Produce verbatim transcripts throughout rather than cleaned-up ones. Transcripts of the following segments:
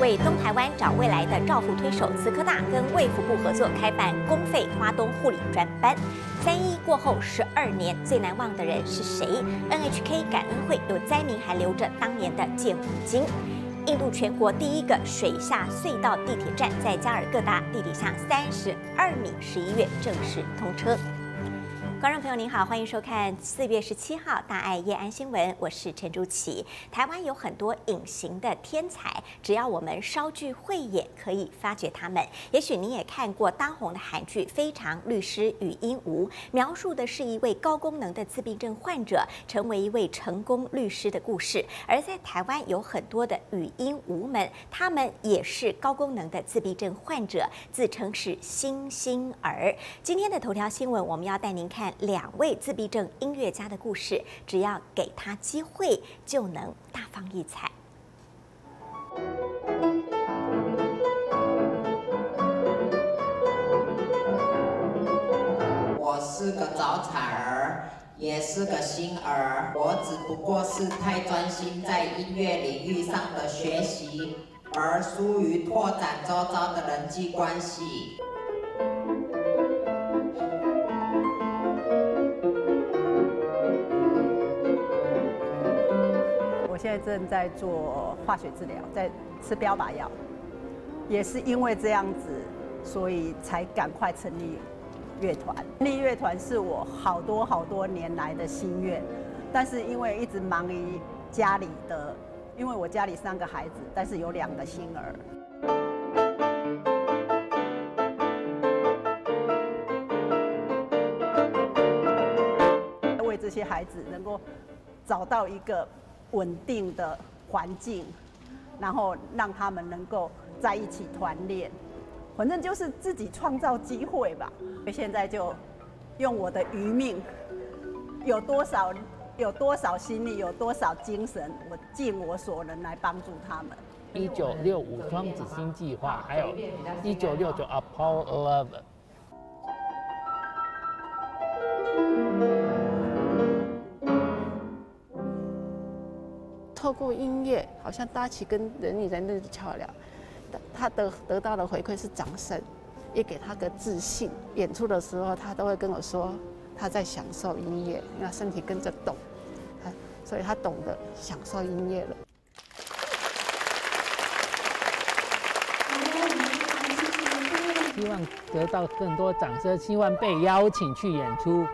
为东台湾找未来的照护推手，慈科大跟卫福部合作开办公费花东护理专班。三一过后十二年，最难忘的人是谁 ？N H K 感恩会有灾民还留着当年的建五金。印度全国第一个水下隧道地铁站在加尔各答地底下三十二米，十一月正式通车。观众朋友您好，欢迎收看四月十七号大爱夜安新闻，我是陈朱琪。台湾有很多隐形的天才，只要我们稍具慧眼，可以发掘他们。也许您也看过当红的韩剧《非常律师禹英禑》，描述的是一位高功能的自闭症患者成为一位成功律师的故事。而在台湾有很多的禹英禑们，他们也是高功能的自闭症患者，自称是星星儿。今天的头条新闻，我们要带您看两位自闭症音乐家的故事，只要给他机会，就能大放异彩。 我是个早产儿，也是个星儿，我只不过是太专心在音乐领域上的学习，而疏于拓展周遭的人际关系。 我现在正在做化学治疗，在吃标靶药，也是因为这样子，所以才赶快成立乐团。成立乐团是我好多好多年来的心愿，但是因为一直忙于家里的，因为我家里三个孩子，但是有两个星儿。为这些孩子能够找到一个稳定的环境，然后让他们能够在一起团练，反正就是自己创造机会吧。现在就用我的余命，有多少有多少心力，有多少精神，我尽我所能来帮助他们。 一九六五双子星计划，还有一九六九 Apollo Eleven。 透过音乐，好像搭起跟人与人的桥梁，他得得到的回馈是掌声，也给他个自信。演出的时候，他都会跟我说他在享受音乐，那身体跟着动，所以他懂得享受音乐了。 希望得到更多掌声，希望被邀请去演出。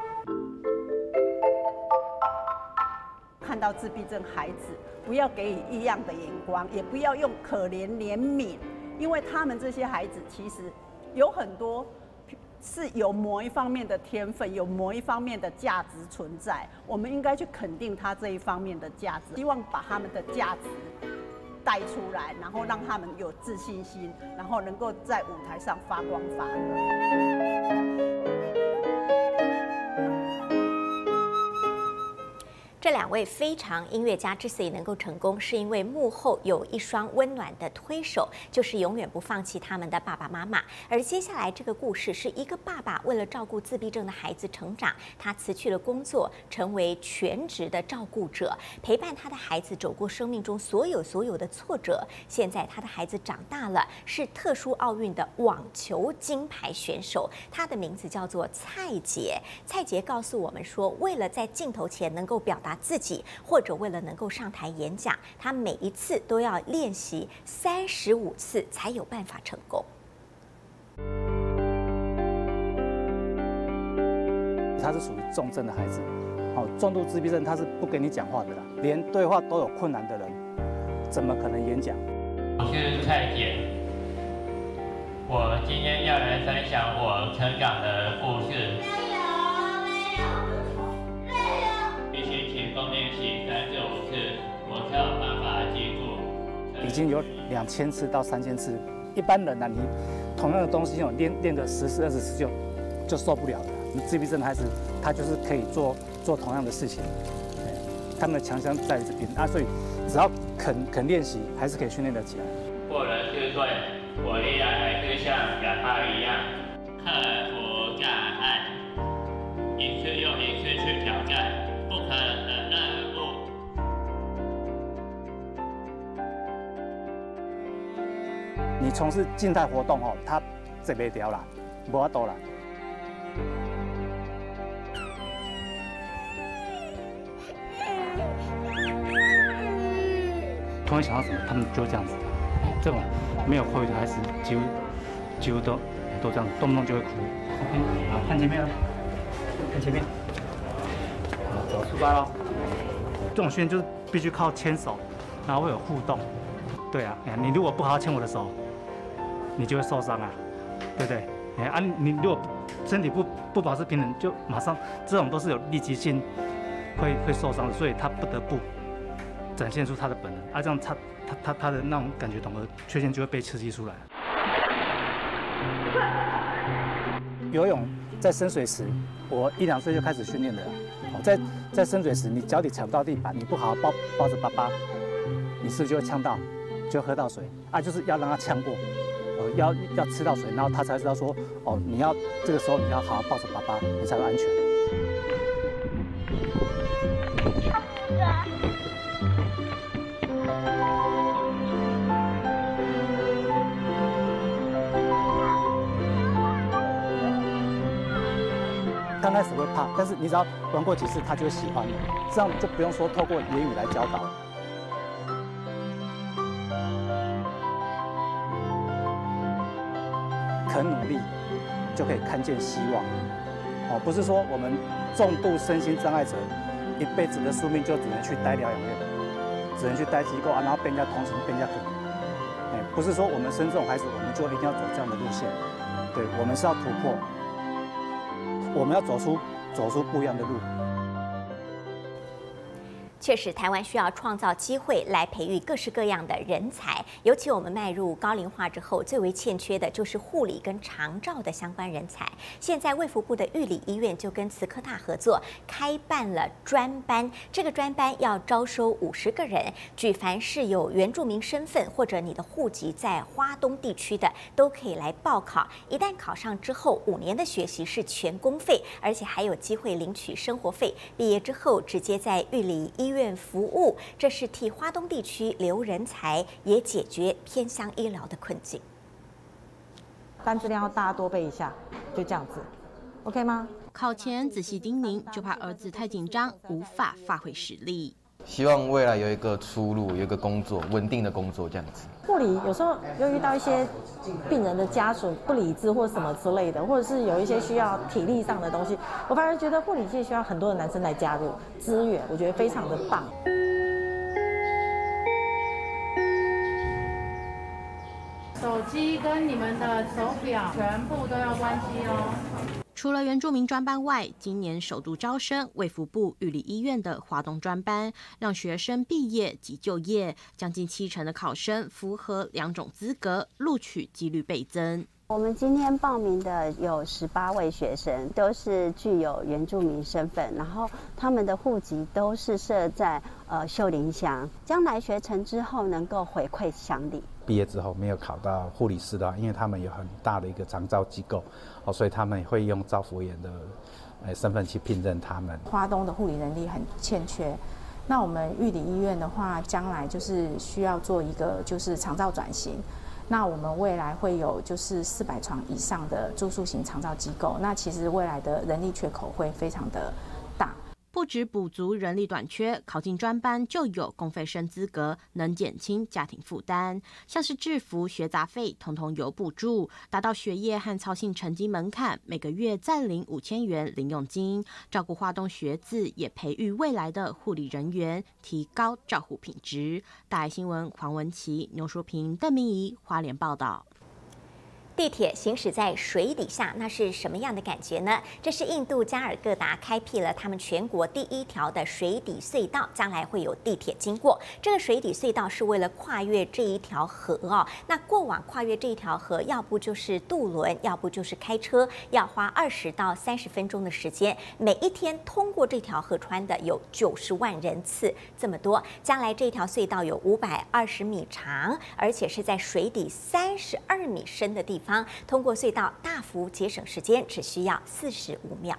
看到自闭症孩子，不要给予异样的眼光，也不要用可怜怜悯，因为他们这些孩子其实有很多是有某一方面的天分，有某一方面的价值存在，我们应该去肯定他这一方面的价值，希望把他们的价值带出来，然后让他们有自信心，然后能够在舞台上发光发热。 这两位非常音乐家之所以能够成功，是因为幕后有一双温暖的推手，就是永远不放弃他们的爸爸妈妈。而接下来这个故事是一个爸爸为了照顾自闭症的孩子成长，他辞去了工作，成为全职的照顾者，陪伴他的孩子走过生命中所有所有的挫折。现在他的孩子长大了，是特殊奥运的网球金牌选手，他的名字叫做蔡杰。蔡杰告诉我们说，为了在镜头前能够表达自己，或者为了能够上台演讲，他每一次都要练习三十五次才有办法成功。 他是属于重症的孩子，哦，重度自闭症他是不跟你讲话的啦，连对话都有困难的人，怎么可能演讲？ 我是蔡杰，我今天要来分享我成长的故事。 已经有两千次到三千次，一般人呢、啊，你同样的东西哦，练练个十次二十次就就受不了了。你自闭症的孩子，他就是可以做做同样的事情，他们的强项在于这边啊，所以只要肯肯练习，还是可以训练得起来。 过了四岁，我依然还是像小他一样克服障碍，一次又一次去挑战不可能的任务。 你从事静态活动哦，它这袂掉啦，无法度啦。突然想到什么，他们就这样子，这种没有哭的孩子，几乎几乎都都这样，动不动就会哭。OK， 好，看前面了，看前面。好，走，出发喽。这种训练就是必须靠牵手，然后会有互动。对啊，你如果不好好牵我的手，你就会受伤啊，对不对？哎啊，你如果身体不不保持平衡，就马上这种都是有立即性会会受伤的，所以他不得不展现出他的本能啊，这样他他他他的那种感觉统合缺陷就会被刺激出来。游泳在深水池，我一两岁就开始训练的了。在在深水池，你脚底踩不到地板，你不好好抱抱着爸爸，你是不是就会呛到，就会喝到水啊？就是要让他呛过，呃，要要吃到水，然后他才知道说，哦，你要这个时候你要好好抱着爸爸，你才会安全。刚开始会怕，但是你只要玩过几次，他就会喜欢你。这样就不用说透过言语来教导。肯努力，就可以看见希望。哦，不是说我们重度身心障碍者一辈子的宿命就只能去待疗养院，只能去待机构啊，然后被人家同情、被人家可怜。哎，不是说我们生这种孩子，我们就一定要走这样的路线。对，我们是要突破。我们要走出走出不一样的路。 确实，台湾需要创造机会来培育各式各样的人才，尤其我们迈入高龄化之后，最为欠缺的就是护理跟长照的相关人才。现在卫福部的玉里医院就跟慈科大合作，开办了专班。这个专班要招收五十个人，举凡是有原住民身份或者你的户籍在花东地区的，都可以来报考。一旦考上之后，五年的学习是全公费，而且还有机会领取生活费。毕业之后，直接在玉里医院服务，这是替花东地区留人才，也解决偏乡医疗的困境。 单字量要大家多背一下，就这样子 ，OK 吗？ 考前仔细叮咛，就怕儿子太紧张，无法发挥实力。 希望未来有一个出路，有一个工作，稳定的工作这样子。 护理有时候又遇到一些病人的家属不理智或什么之类的，或者是有一些需要体力上的东西，我反而觉得护理界需要很多的男生来加入支援，我觉得非常的棒。 手机跟你们的手表全部都要关机哦。 除了原住民专班外，今年首度招生卫福部玉里医院的华东专班，让学生毕业及就业，将近七成的考生符合两种资格，录取几率倍增。 我们今天报名的有十八位学生，都是具有原住民身份，然后他们的户籍都是设在呃秀林乡，将来学成之后能够回馈乡里。 毕业之后没有考到护理师的话，因为他们有很大的一个长照机构，哦，所以他们会用照服员的呃身份去聘任他们。 花东的护理人力很欠缺，那我们玉里医院的话，将来就是需要做一个就是长照转型。那我们未来会有就是四百床以上的住宿型长照机构，那其实未来的人力缺口会非常的大。 不只补足人力短缺，考进专班就有公费生资格，能减轻家庭负担。像是制服、学杂费，统统有补助，达到学业和操行成绩门槛，每个月再领五千元零用金，照顾花东学子，也培育未来的护理人员，提高照护品质。大爱新闻黄文琪、牛淑平、邓明仪花莲报道。 地铁行驶在水底下，那是什么样的感觉呢？这是印度加尔各答开辟了他们全国第一条的水底隧道，将来会有地铁经过。这个水底隧道是为了跨越这一条河哦。那过往跨越这一条河，要不就是渡轮，要不就是开车，要花二十到三十分钟的时间。每一天通过这条河川的有九十万人次，这么多。将来这条隧道有五百二十米长，而且是在水底三十二米深的地方。通过隧道大幅节省时间，只需要四十五秒。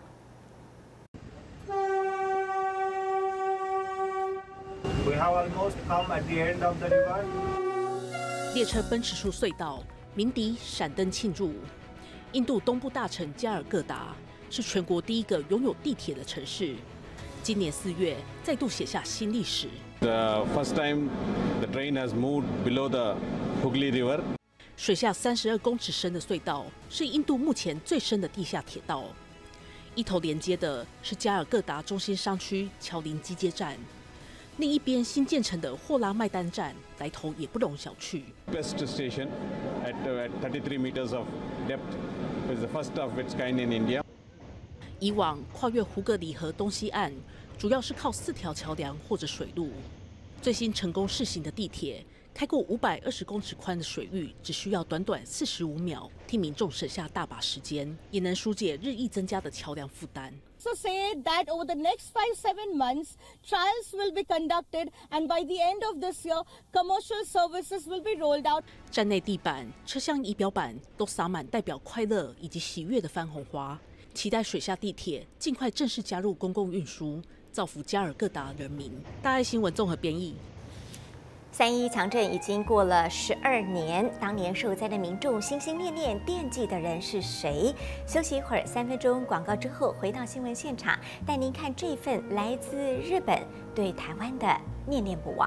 We have almost come at the end of the river. 列车奔驰出隧道，鸣笛闪灯庆祝。印度东部大城加尔各答是全国第一个拥有地铁的城市，今年四月再度写下新历史。 The first time the train has moved below the Hooghly River. 水下三十二公尺深的隧道是印度目前最深的地下铁道，一头连接的是加尔各答中心商区乔林机接站，另一边新建成的霍拉麦丹站来头也不容小觑。 Best station at, uh, at thirty-three meters of depth is the first of its kind in India. 以往跨越胡格里河东西岸，主要是靠四条桥梁或者水路。最新成功试行的地铁，开过五百二十公尺宽的水域，只需要短短四十五秒，替民众省下大把时间，也能疏解日益增加的桥梁负担。 So say that over the next five, seven months, trials will be conducted, and by the end of this year, commercial services will be rolled out. 站内地板、车厢仪表板都洒满代表快乐以及喜悦的番红花，期待水下地铁尽快正式加入公共运输，造福加尔各答人民。大爱新闻综合编译。 三一强震已经过了十二年，当年受灾的民众心心念念惦记的人是谁？休息一会儿，三分钟广告之后回到新闻现场，带您看这份来自日本对台湾的念念不忘。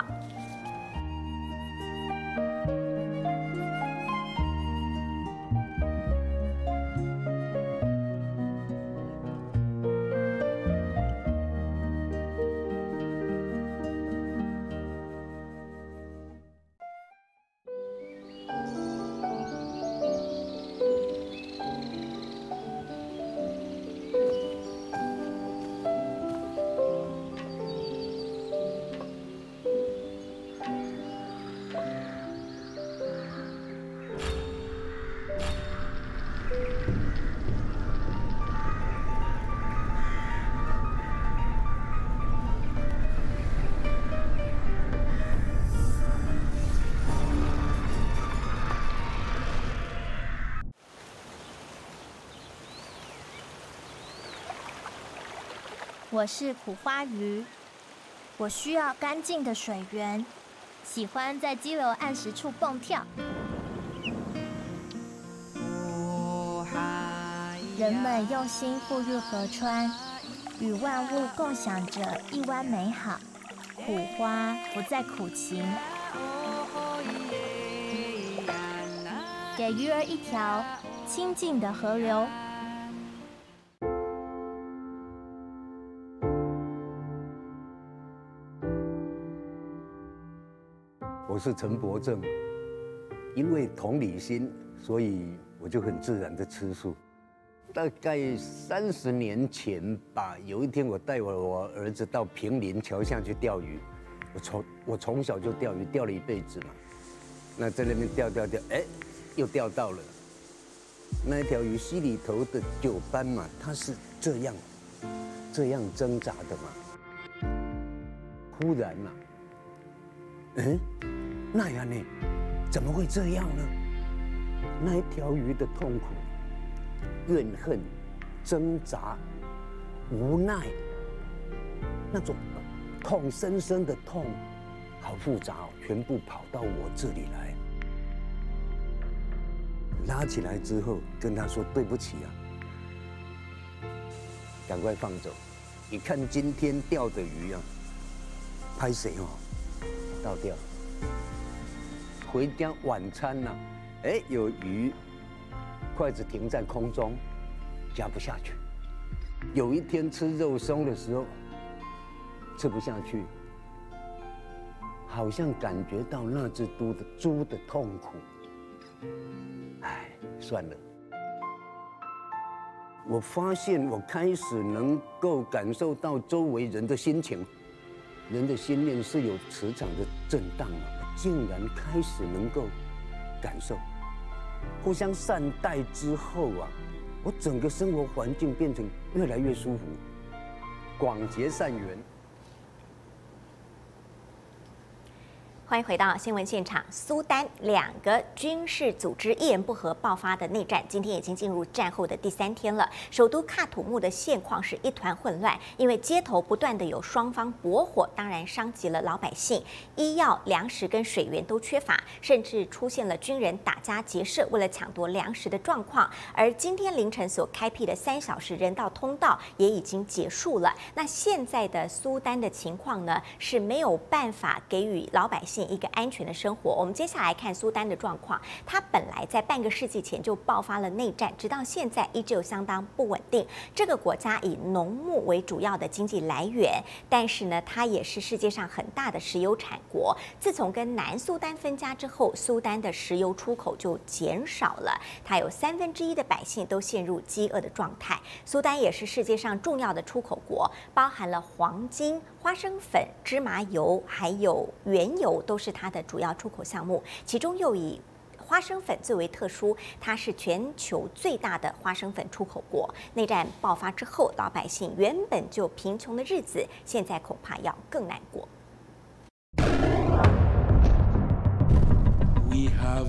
我是苦花鱼，我需要干净的水源，喜欢在激流岸石处蹦跳。人们用心富裕河川，与万物共享着一湾美好。苦花不再苦情，给鱼儿一条清净的河流。 我是陈伯正，因为同理心，所以我就很自然的吃素。大概三十年前吧，有一天我带我我儿子到平林桥下去钓鱼。我从我从小就钓鱼，钓了一辈子嘛。那在那边钓钓钓，哎，又钓到了。那一条鱼溪里头的九斑嘛，它是这样这样挣扎的嘛。忽然嘛、啊，嗯。那样呢？怎么会这样呢？那一条鱼的痛苦、怨恨、挣扎、无奈，那种痛深深的痛，好复杂哦，全部跑到我这里来。拉起来之后，跟他说对不起啊，赶快放走。你看今天钓的鱼啊，拍谁哦？倒掉。回家晚餐呢、啊，哎，有鱼，筷子停在空中，夹不下去。有一天吃肉松的时候，吃不下去，好像感觉到那只猪的猪的痛苦。哎，算了。我发现我开始能够感受到周围人的心情，人的心念是有磁场的震荡嘛。竟然开始能够感受，互相善待之后啊，我整个生活环境变成越来越舒服，广结善缘。 欢迎回到新闻现场。苏丹两个军事组织一言不合爆发的内战，今天已经进入战后的第三天了。首都喀土穆的现况是一团混乱，因为街头不断的有双方搏火，当然伤及了老百姓，医药、粮食跟水源都缺乏，甚至出现了军人打家劫舍，为了抢夺粮食的状况。而今天凌晨所开辟的三小时人道通道也已经结束了。那现在的苏丹的情况呢，是没有办法给予老百姓一个安全的生活。我们接下来看苏丹的状况，它本来在半个世纪前就爆发了内战，直到现在依旧相当不稳定。这个国家以农牧为主要的经济来源，但是呢，它也是世界上很大的石油产国。自从跟南苏丹分家之后，苏丹的石油出口就减少了，它有三分之一的百姓都陷入饥饿的状态。苏丹也是世界上重要的出口国，包含了黄金、花生粉、芝麻油还有原油都是它的主要出口项目，其中又以花生粉最为特殊，它是全球最大的花生粉出口国。内战爆发之后，老百姓原本就贫穷的日子，现在恐怕要更难过。 We have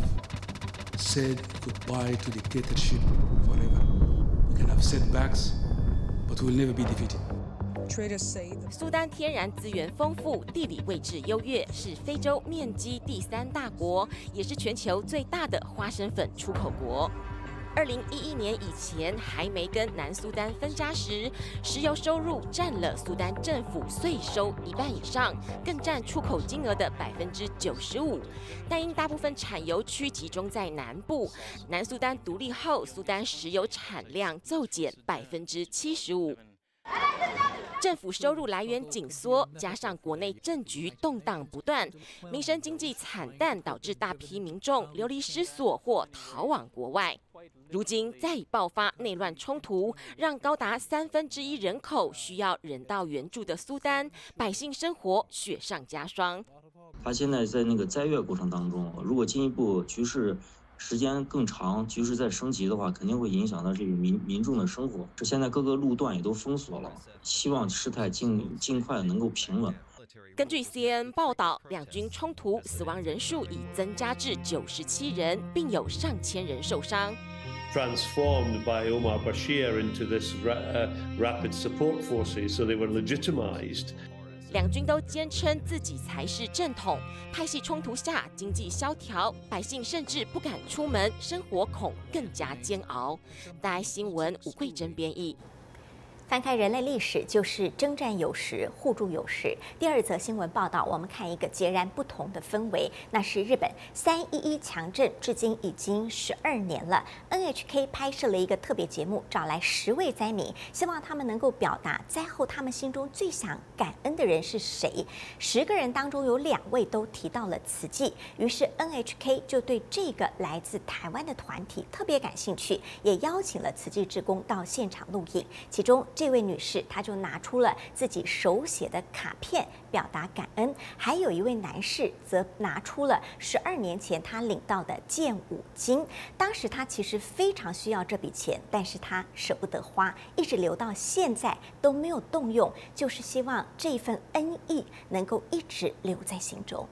said goodbye to dictatorship forever. We can have setbacks, but we'll never be defeated. 苏丹天然资源丰富，地理位置优越，是非洲面积第三大国，也是全球最大的花生粉出口国。二零一一年以前还没跟南苏丹分家时，石油收入占了苏丹政府税收一半以上，更占出口金额的百分之九十五。但因大部分产油区集中在南部，南苏丹独立后，苏丹石油产量骤减百分之七十五。政府收入来源紧缩，加上国内政局动荡不断，民生经济惨淡，导致大批民众流离失所或逃往国外。如今再爆发内乱冲突，让高达三分之一人口需要人道援助的苏丹百姓生活雪上加霜。 他现在在那个灾越过程当中，如果进一步局势时间更长，局势再升级的话，肯定会影响到这个民民众的生活。这现在各个路段也都封锁了，希望事态尽尽快能够平稳。 根据 C N N 报道，两军冲突死亡人数已增加至九十七人，并有上千人受伤。 Transformed by Omar Bashir into this uh, rapid support forces, so they were legitimized. 两军都坚称自己才是正统。派系冲突下，经济萧条，百姓甚至不敢出门，生活恐更加煎熬。大爱新闻吴桂珍编译。 翻开人类历史，就是征战有时，互助有时。第二则新闻报道，我们看一个截然不同的氛围，那是日本三一一强震，至今已经十二年了。N H K 拍摄了一个特别节目，找来十位灾民，希望他们能够表达灾后他们心中最想感恩的人是谁。十个人当中有两位都提到了慈济，于是 N H K 就对这个来自台湾的团体特别感兴趣，也邀请了慈济志工到现场录影。其中这位女士，她就拿出了自己手写的卡片表达感恩；还有一位男士则拿出了十二年前他领到的建武金。当时他其实非常需要这笔钱，但是他舍不得花，一直留到现在都没有动用，就是希望这一份恩义能够一直留在心中。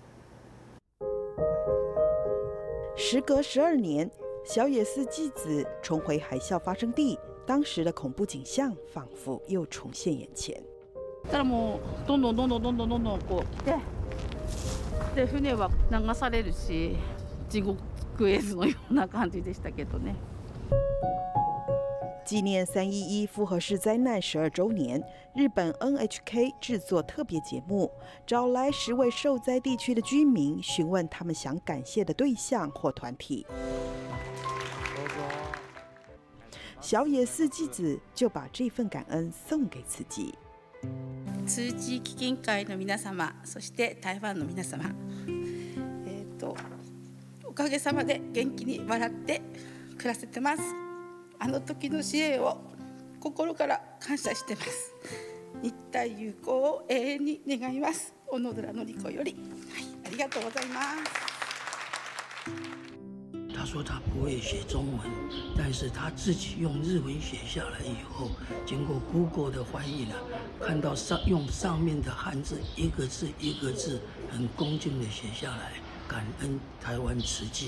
时隔十二年，小野寺纪子重回海啸发生地。当时的恐怖景象仿佛又重现眼前。 たらもうどんどんどんどんどんどんどんどんこう来て、で船は流されるし、地獄絵図のような感じでしたけどね。 纪念三一一复合式灾难十二周年，日本 N H K 制作特别节目，找来十位受灾地区的居民，询问他们想感谢的对象或团体。小野寺纪子就把这份感恩送给慈济。 慈济基金会の皆様、そして台湾の皆様、えっとおかげさまで元気に笑って暮らせてます。あの時の支援を心から感謝してます。日台友好を永遠に願います。小野寺のり子より、はい、ありがとうございます。 他说说他不会写中文，但是他自己用日文写下来以后，经过 Google 的翻译呢，看到上用上面的汉字一个字一个字很恭敬的写下来，感恩台湾慈济。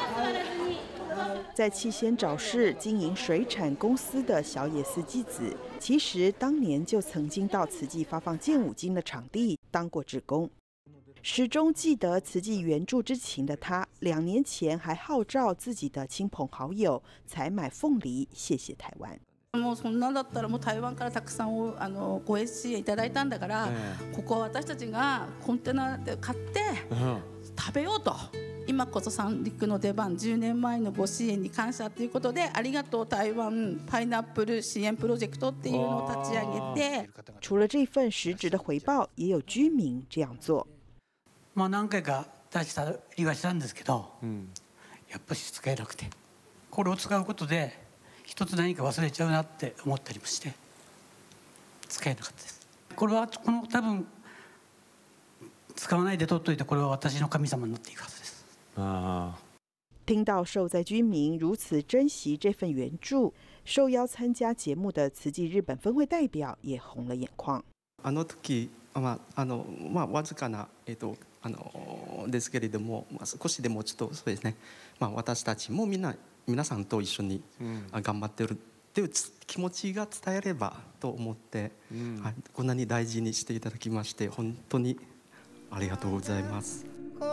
在七仙沼市经营水产公司的小野寺纪子，其实当年就曾经到慈济发放建五金的场地当过志工。始终记得慈济援助之情的他，两年前还号召自己的亲朋好友采买凤梨，谢谢台湾。 もうそんなんだったらもう台湾からたくさんあのご支援いただいたんだから、ここは私たちがコンテナで買って食べようと。今こそ三陸の出番、じゅうねんまえのご支援に感謝ということで、ありがとう台湾パイナップル支援プロジェクトっていうのを立ち上げて。 除了这份实质的回报，也有居民这样做。 まあ何回か出したりはしたんですけど、やっぱり使えなくて、これを使うことで一つ何か忘れちゃうなって思ったりもして使えなかったです。これはこの多分使わないで取っといて、これは私の神様になっていくはずです。 啊。听到受灾居民如此珍惜这份援助，受邀参加节目的慈济日本分会代表也红了眼眶。 あの時、まああのまあわずかなえっとあのですけれども、まあ少しでもちょっとそうですね、まあ私たちもみんな皆さんと一緒に頑張ってるっていう気持ちが伝えればと思って、はい、こんなに大事にしていただきまして本当にありがとうございます。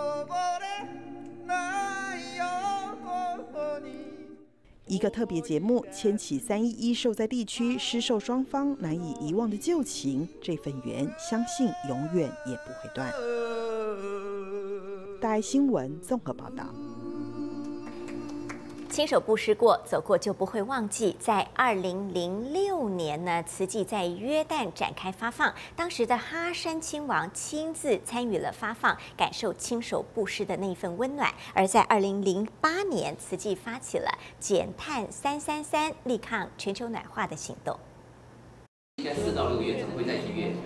一个特别节目牵起三一一受灾地区失受双方难以遗忘的旧情，这份缘相信永远也不会断。大爱新闻综合报道。 亲手布施过，走过就不会忘记。在二零零六年呢，慈济在约旦展开发放，当时的哈山亲王亲自参与了发放，感受亲手布施的那一份温暖。而在二零零八年，慈济发起了减碳三三三，力抗全球暖化的行动。 应该四到六个月，怎么会在几月？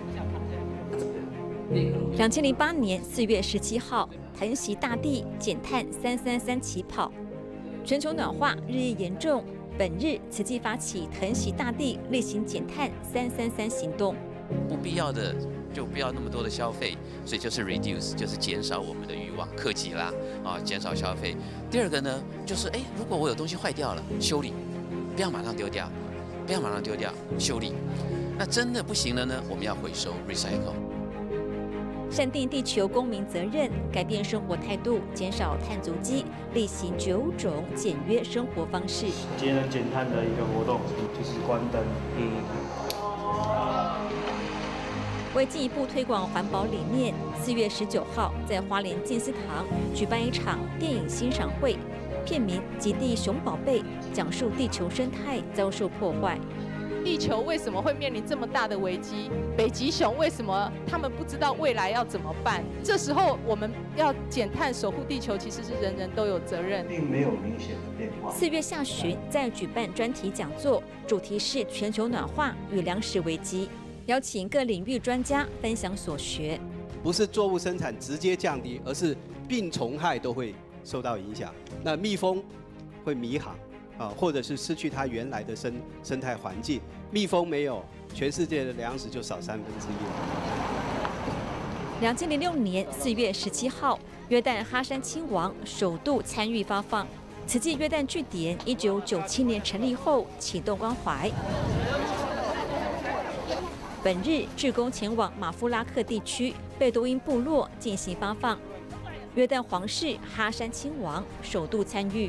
两千零八年四月十七号，疼惜大地减碳三三三起跑。全球暖化日益严重，本日慈济发起疼惜大地，力行减碳三三三行动。 不必要的就不要那么多的消费，所以就是 reduce， 就是减少我们的欲望，克己啦，啊，减少消费。第二个呢，就是哎，如果我有东西坏掉了，修理，不要马上丢掉，不要马上丢掉，修理。那真的不行了呢，我们要回收 recycle。 善尽地球公民责任，改变生活态度，减少碳足迹，力行九种简约生活方式。 节能减碳的一个活动就是关灯。嗯。 为进一步推广环保理念，四月十九号在花莲静思堂举办一场电影欣赏会，片名《极地熊宝贝》，讲述地球生态遭受破坏。 地球为什么会面临这么大的危机？北极熊为什么他们不知道未来要怎么办？这时候我们要减碳守护地球，其实是人人都有责任， 并没有明显的变化。 四月下旬再举办专题讲座，主题是全球暖化与粮食危机，邀请各领域专家分享所学。 不是作物生产直接降低，而是病虫害都会受到影响。那蜜蜂会迷航。啊，或者是失去它原来的生生态环境，蜜蜂没有，全世界的粮食就少三分之一了。 两千零六年四月十七号，约旦哈山亲王首度参与发放。慈济约旦据点一九九七年成立后启动关怀。本日志工前往马夫拉克地区贝多因部落进行发放。约旦皇室哈山亲王首度参与。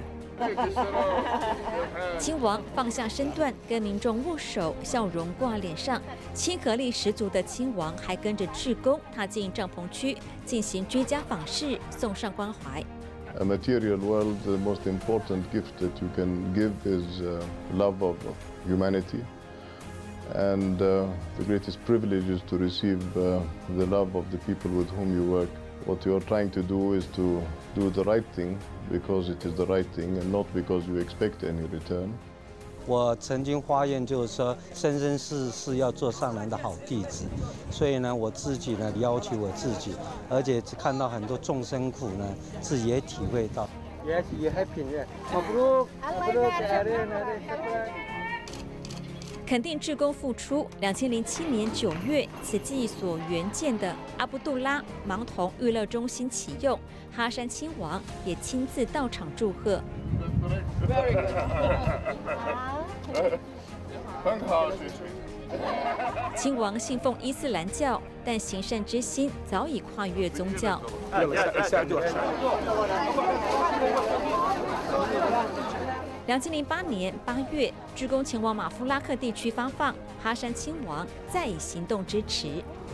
亲王放下身段，跟民众握手，笑容挂脸上，亲和力十足的亲王还跟着志工踏进帐篷区，进行居家访视，送上关怀。 A material world, the most important gift that you can give is uh, love of humanity, and uh, the greatest privilege is to receive uh, the love of the people with whom you work. What you are trying to do is to do the right thing because it is the right thing and not because you expect any return. 我曾经发愿，就是说生生世世要做上人的好弟子，所以呢，我自己呢要求我自己，而且看到很多众生苦呢，自己也体会到。 Yes, you happy. Mabruk, mabruk, ada, ada. 肯定志工付出。两千零七年九月，此季所援建的阿卜杜拉盲童娱乐中心启用，哈山亲王也亲自到场祝贺。 很好， 亲王信奉伊斯兰教，但行善之心早已跨越宗教。两千零八年八月，志工前往马夫拉克地区发放，哈山亲王再以行动支持。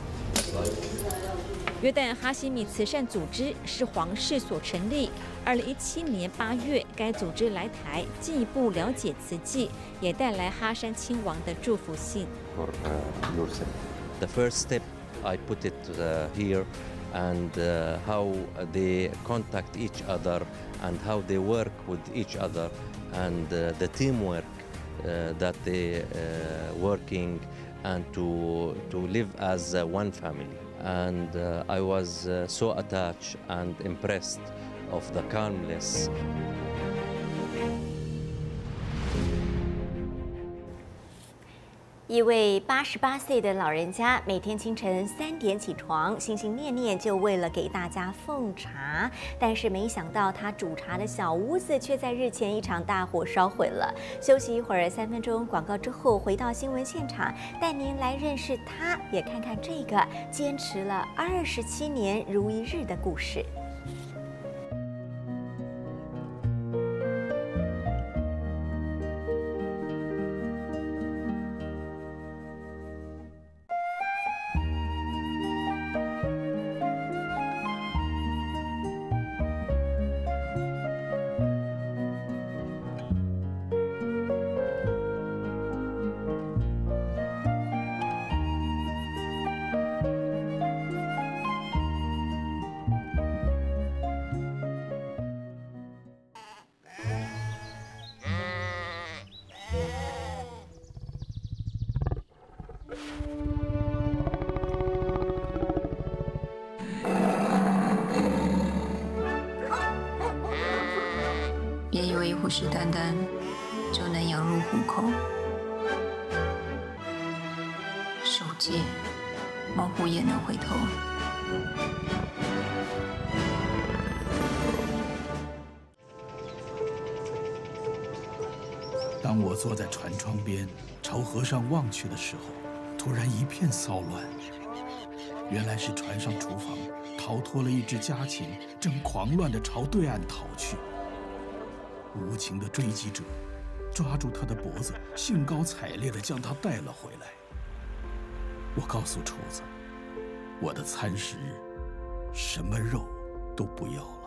约旦哈希米慈善组织是皇室所成立。二零一七年八月，该组织来台进一步了解慈济，也带来哈山亲王的祝福信。 The first step, I put it uh, here, and uh, how they contact each other, and how they work with each other, and uh, the teamwork uh, that they uh, working, and to to live as uh, one family. And uh, I was uh, so attached and impressed of the calmness. 一位八十八岁的老人家，每天清晨三点起床，心心念念就为了给大家奉茶。但是没想到，他煮茶的小屋子却在日前一场大火烧毁了。休息一会儿，三分钟广告之后，回到新闻现场，带您来认识他，也看看这个坚持了二十七年如一日的故事。 别以为虎视眈眈就能羊入虎口，守戒，猛虎也能回头。 当我坐在船窗边，朝河上望去的时候，突然一片骚乱。原来是船上厨房逃脱了一只家禽，正狂乱地朝对岸逃去。无情的追击者抓住他的脖子，兴高采烈地将他带了回来。我告诉厨子，我的餐食什么肉都不要了。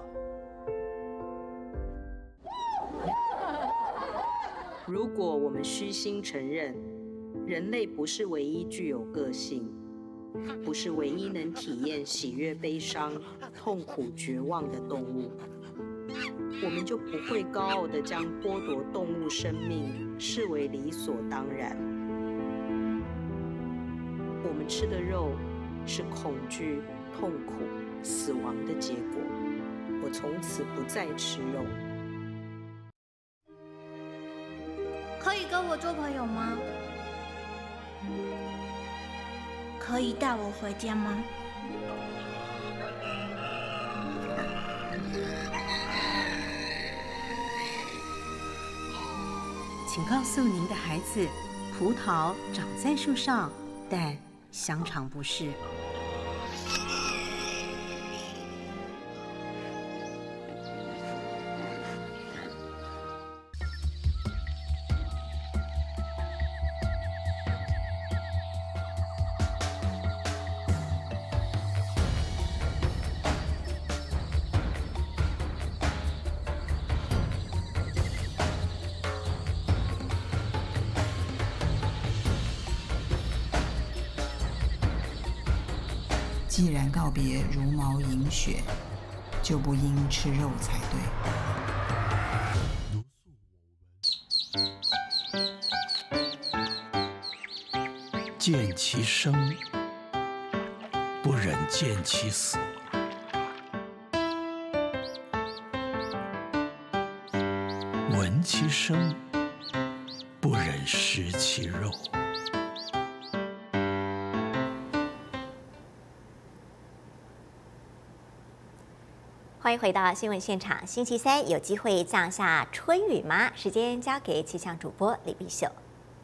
如果我们虚心承认，人类不是唯一具有个性，不是唯一能体验喜悦、悲伤、痛苦、绝望的动物，我们就不会高傲地将剥夺动物生命视为理所当然。我们吃的肉是恐惧、痛苦、死亡的结果。我从此不再吃肉。 可以跟我做朋友吗？可以带我回家吗？ 请告诉您的孩子，葡萄长在树上，但香肠不是。 既然告别茹毛饮血，就不应吃肉才对。见其生，不忍见其死。 闻其声，不忍食其肉。 欢迎回到新闻现场。星期三有机会降下春雨吗？时间交给气象主播李碧秀。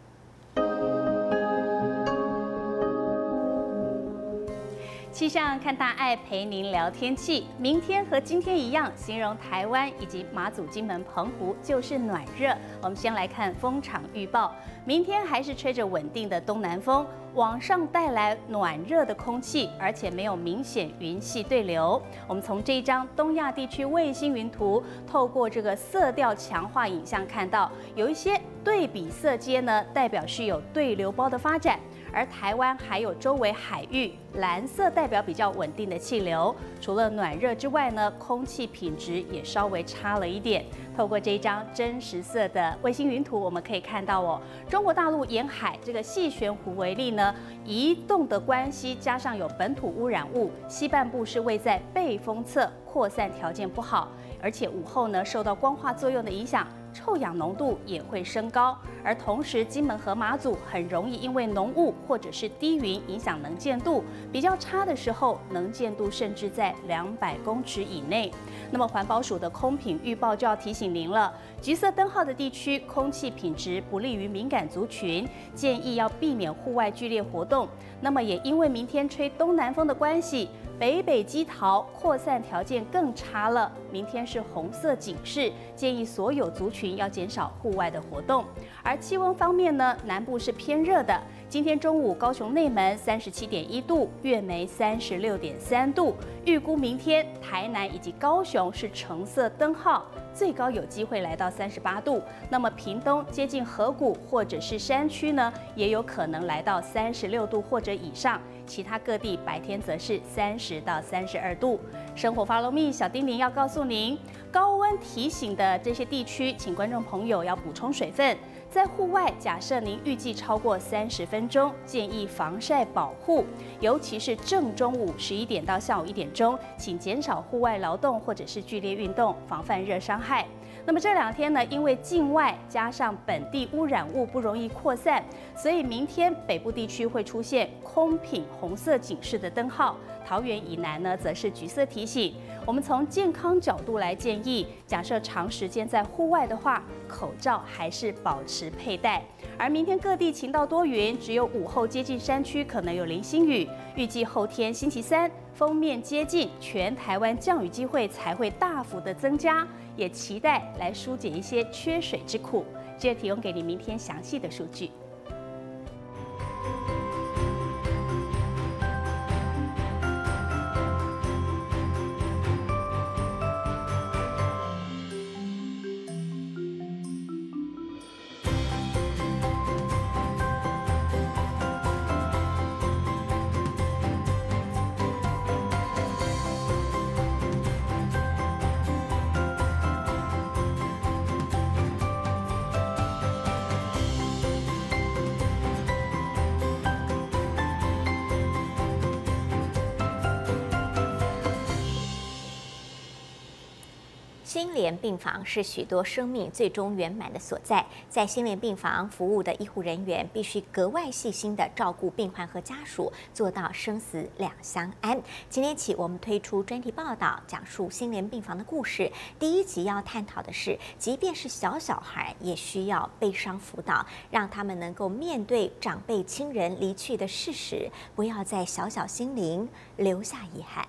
气象看大爱陪您聊天气。明天和今天一样，形容台湾以及马祖、金门、澎湖就是暖热。我们先来看风场预报，明天还是吹着稳定的东南风，往上带来暖热的空气，而且没有明显云系对流。我们从这一张东亚地区卫星云图，透过这个色调强化影像看到，有一些对比色阶呢，代表是有对流包的发展。而台湾还有周围海域，蓝色代表比较稳定的气流。除了暖热之外呢，空气品质也稍微差了一点。透过这一张真实色的卫星云图，我们可以看到哦，中国大陆沿海这个细悬湖为例呢，移动的关系加上有本土污染物，西半部是位在背风侧，扩散条件不好，而且午后呢受到光化作用的影响。臭氧浓度也会升高，而同时金门和马祖很容易因为浓雾或者是低云影响能见度，比较差的时候能见度甚至在两百公尺以内。那么环保署的空品预报就要提醒您了，橘色灯号的地区空气品质不利于敏感族群，建议要避免户外剧烈活动。那么也因为明天吹东南风的关系，北北基桃扩散条件更差了，明天是红色警示，建议所有族群要减少户外的活动。而气温方面呢，南部是偏热的，今天中午高雄内门三十七点一度，月眉三十六点三度，预估明天台南以及高雄是橙色灯号，最高有机会来到三十八度。那么屏东接近河谷或者是山区呢，也有可能来到三十六度或者以上。其他各地白天则是三十到三十二度。生活 Follow Me 小叮咛要告诉您，高温提醒的这些地区，请观众朋友要补充水分。在户外，假设您预计超过三十分钟，建议防晒保护，尤其是正中午十一点到下午一点钟，请减少户外劳动或者是剧烈运动，防范热伤害。那么这两天呢，因为境外加上本地污染物不容易扩散，所以明天北部地区会出现空品红色警示的灯号，桃园以南呢则是橘色提醒。我们从健康角度来建议，假设长时间在户外的话，口罩还是保持佩戴。而明天各地晴到多云，只有午后接近山区可能有零星雨。预计后天星期三锋面接近，全台湾降雨机会才会大幅的增加，也期待来疏解一些缺水之苦。这也提供给你明天详细的数据。 心联病房是许多生命最终圆满的所在，在心联病房服务的医护人员必须格外细心地照顾病患和家属，做到生死两相安。今天起，我们推出专题报道，讲述心联病房的故事。第一集要探讨的是，即便是小小孩，也需要悲伤辅导，让他们能够面对长辈亲人离去的事实，不要在小小心灵留下遗憾。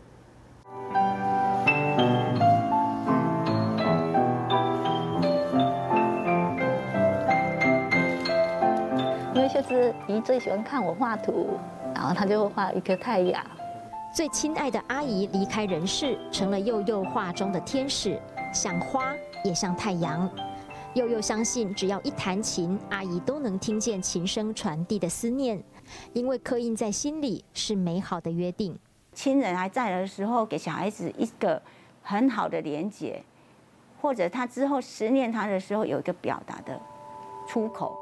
因为秀芝姨最喜欢看我画图，然后她就会画一颗太阳。 最亲爱的阿姨离开人世，成了佑佑画中的天使，像花也像太阳。佑佑相信，只要一弹琴，阿姨都能听见琴声传递的思念，因为刻印在心里是美好的约定。 亲人还在的时候，给小孩子一个很好的连结，或者他之后思念他的时候有一个表达的出口。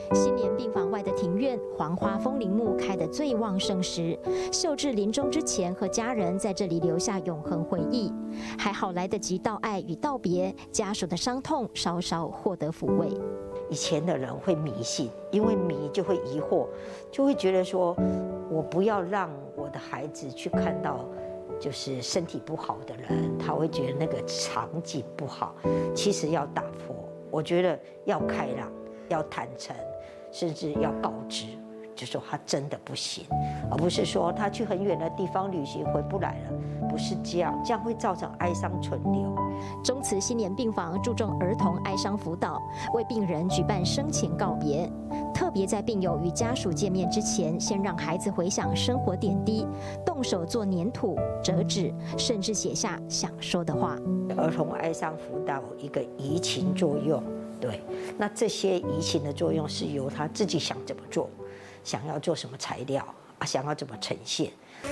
新年病房外的庭院，黄花风铃木开得最旺盛时，秀智临终之前和家人在这里留下永恒回忆。还好来得及道爱与道别，家属的伤痛稍稍获得抚慰。 以前的人会迷信，因为迷就会疑惑，就会觉得说，我不要让我的孩子去看到就是身体不好的人，他会觉得那个场景不好。其实要打破，我觉得要开朗，要坦诚，甚至要告知，就说他真的不行，而不是说他去很远的地方旅行回不来了，不是这样，这样会造成哀伤存留。 中慈新年病房注重儿童哀伤辅导，为病人举办生前告别，特别在病友与家属见面之前，先让孩子回想生活点滴，动手做粘土、折纸，甚至写下想说的话。 儿童哀伤辅导一个移情作用，对，那这些移情的作用是由他自己想怎么做，想要做什么材料啊，想要怎么呈现。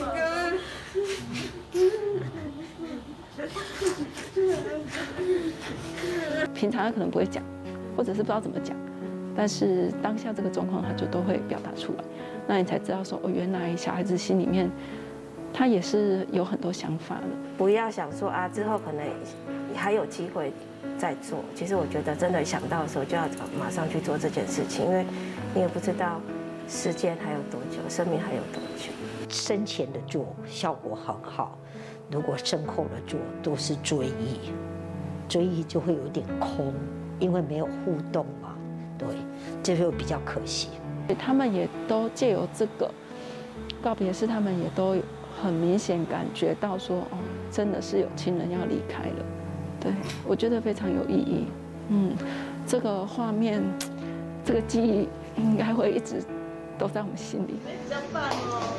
平常他可能不会讲，或者是不知道怎么讲，但是当下这个状况他就都会表达出来，那你才知道说哦，原来小孩子心里面他也是有很多想法的。 不要想说啊，之后可能还有机会再做。其实我觉得真的想到的时候就要马上去做这件事情，因为你也不知道时间还有多久，生命还有多久。 生前的做效果很好，如果身后的做都是追忆，追忆就会有点空，因为没有互动嘛，对，这就比较可惜。 他们也都借由这个告别式，他们也都很明显感觉到说，哦，真的是有亲人要离开了。对，我觉得非常有意义。嗯，这个画面，这个记忆应该会一直都在我们心里。真棒哦！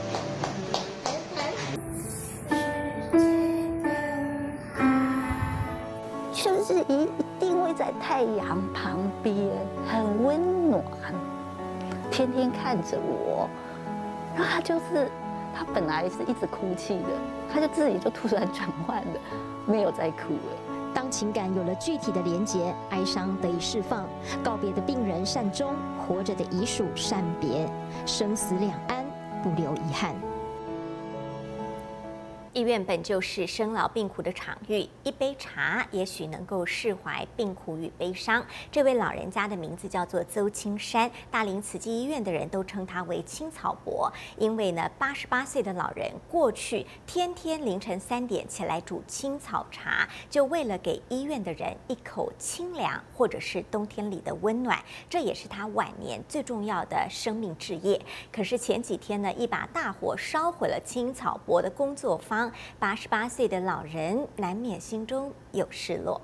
就是一一定会在太阳旁边，很温暖，天天看着我。然后他就是，他本来是一直哭泣的，他就自己就突然转换了，没有再哭了。 当情感有了具体的连结，哀伤得以释放，告别的病人善终，活着的遗属善别，生死两安，不留遗憾。 医院本就是生老病苦的场域，一杯茶也许能够释怀病苦与悲伤。这位老人家的名字叫做邹青山，大林慈济医院的人都称他为青草伯，因为呢，八十八岁的老人过去天天凌晨三点起来煮青草茶，就为了给医院的人一口清凉，或者是冬天里的温暖，这也是他晚年最重要的生命志业。可是前几天呢，一把大火烧毁了青草伯的工作坊。八十八岁的老人难免心中有失落。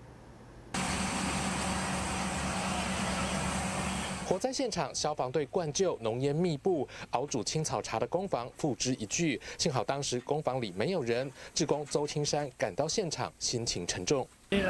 火灾现场，消防队灌救，浓烟密布，熬煮青草茶的工坊付之一炬。幸好当时工坊里没有人，志工邹青山赶到现场，心情沉重。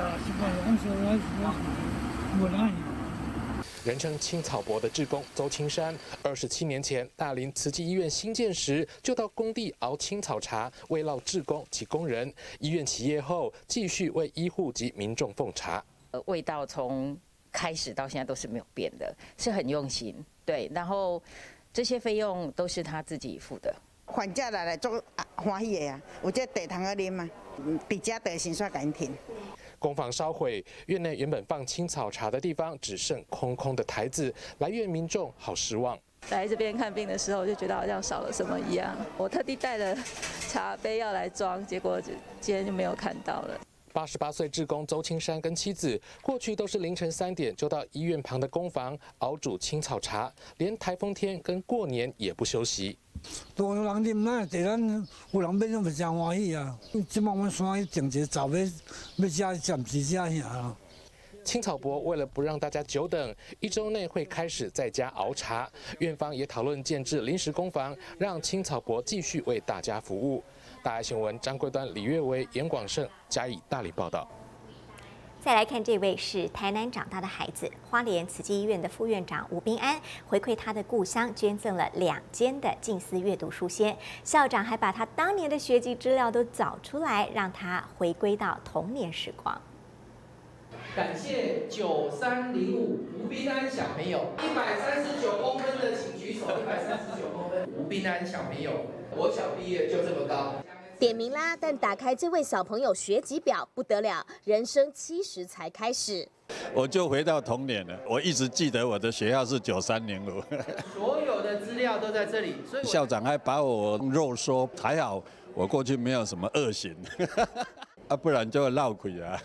人称青草伯的志工邹青山，二十七年前大林慈济医院新建时，就到工地熬青草茶，慰劳志工及工人。医院起业后，继续为医护及民众奉茶。 呃，味道从开始到现在都是没有变的，是很用心。对，然后这些费用都是他自己付的。 患者来来做欢喜的啊，有这茶通好啉嘛，伫遮得先煞赶紧停。 工坊烧毁，院内原本放青草茶的地方只剩空空的台子，来院民众好失望。 来这边看病的时候，就觉得好像少了什么一样。我特地带了茶杯要来装，结果就今天就没有看到了。 八十八岁志工邹青山跟妻子，过去都是凌晨三点就到医院旁的工坊熬煮青草茶，连台风天跟过年也不休息。 多人啉呐，第咱有人买拢咪真欢喜啊！即摆阮山去种一个灶要要食暂时食遐啊。 青草伯为了不让大家久等，一周内会开始在家熬茶。院方也讨论建置临时工坊，让青草伯继续为大家服务。大爱新闻张桂端、李月维、严广胜加以大理报道。 再来看这位是台南长大的孩子，花莲慈济医院的副院长吴彬安回馈他的故乡，捐赠了两间的静思阅读书间。校长还把他当年的学籍资料都找出来，让他回归到童年时光。 感谢九三零五吴彬安小朋友，一百三十九公分的请举手，一百三十九公分，吴彬安小朋友，国小毕业就这么高。 点名啦，但打开这位小朋友学籍表不得了，人生七十才开始。 我就回到童年了，我一直记得我的学校是九三零五， 所有的资料都在这里，所以校长还把我肉收，还好我过去没有什么恶行，啊，不然就闹亏啊。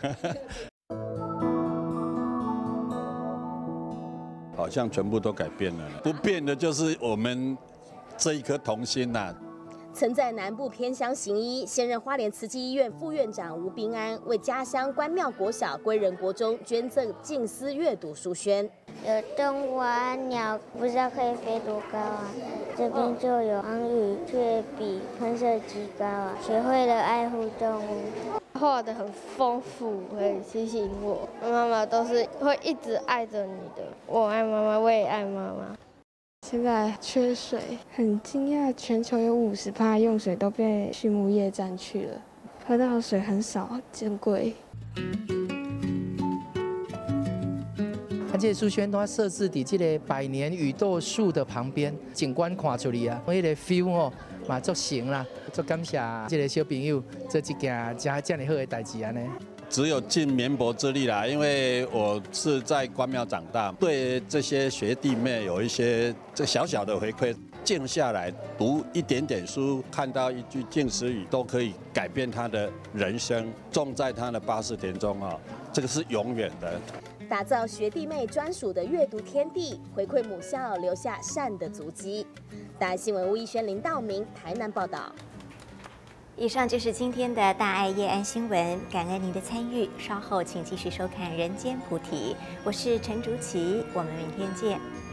好像全部都改变了，不变的就是我们这一颗童心呐、啊。 曾在南部偏乡行医，现任花莲慈济医院副院长吴彬安为家乡关庙国小、归仁国中捐赠静思阅读书轩。 有动物啊，鸟不知道可以飞多高啊，这边就有航宇，却比喷射机高啊，学会了爱护动物。 画得很丰富，会提醒我，妈妈都是会一直爱着你的。我爱妈妈，我也爱妈妈。现在缺水，很惊讶，全球有五十趴用水都被畜牧业占去了，喝到的水很少，珍贵。 啊，这个书轩它设置伫这个百年雨豆树的旁边，景观看出去啊，迄个 feel 哦，嘛足行啦，足感谢这个小朋友做一件这这么好的代志安尼。 只有尽绵薄之力啦，因为我是在关庙长大，对这些学弟妹有一些这小小的回馈。静下来读一点点书，看到一句静思语，都可以改变他的人生，种在他的八字田中啊，这个是永远的。 打造学弟妹专属的阅读天地，回馈母校，留下善的足迹。大爱新闻吴怡轩、林道明台南报道。 以上就是今天的大爱夜安新闻，感恩您的参与。稍后请继续收看《人间菩提》，我是陈竹琪，我们明天见。